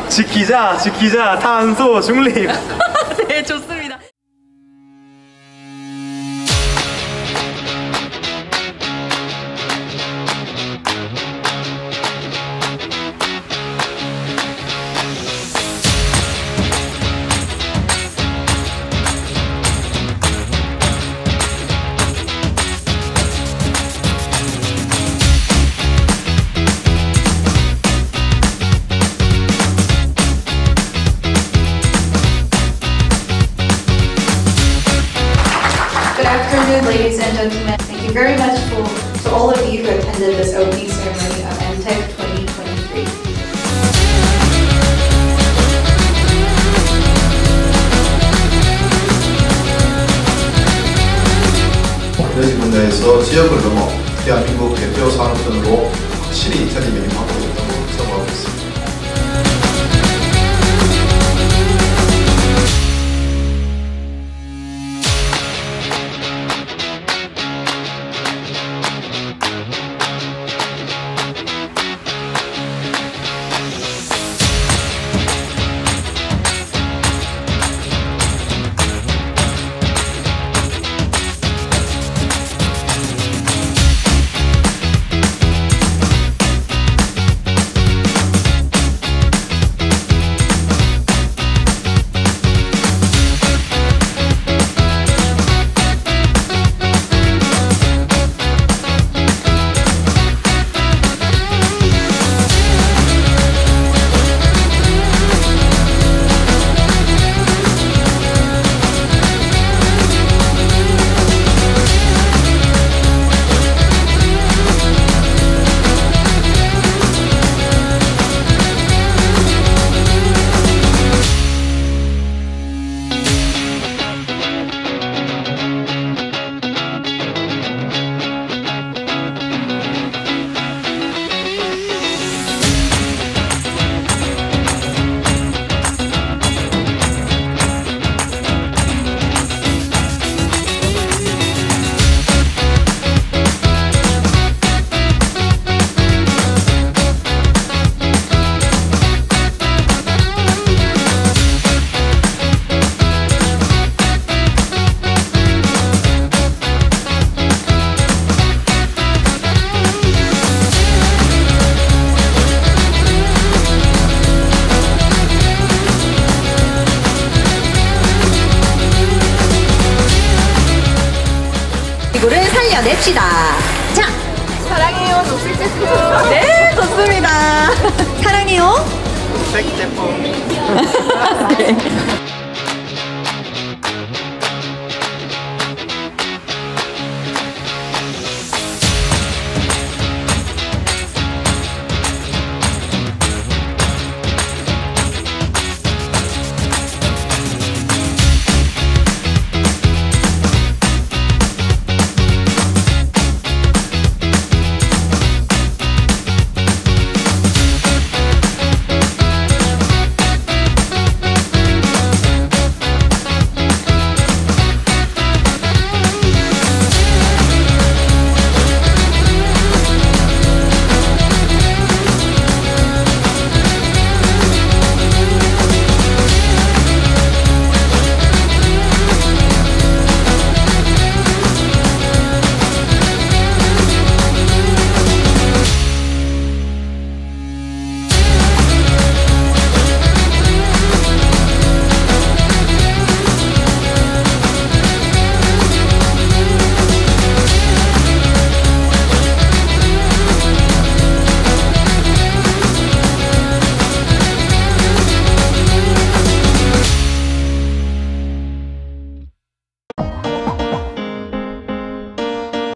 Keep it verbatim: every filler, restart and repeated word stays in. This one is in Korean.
지키자 지키자 탄소 중립. 네, 좋습니다. Good afternoon, ladies and gentlemen. Thank you very much for, to all of you who attended this opening ceremony of M TEC twenty twenty-three. 에너지 분야에서 지역을 넘어 대한민국 대표 산업군으로 확실히 자리 매김하고 있다고 생각하고 있습니다. 이거를 살려냅시다. 자, 사랑해요, 녹색 제품. 네, 좋습니다. 사랑해요. 녹색 제품. 네.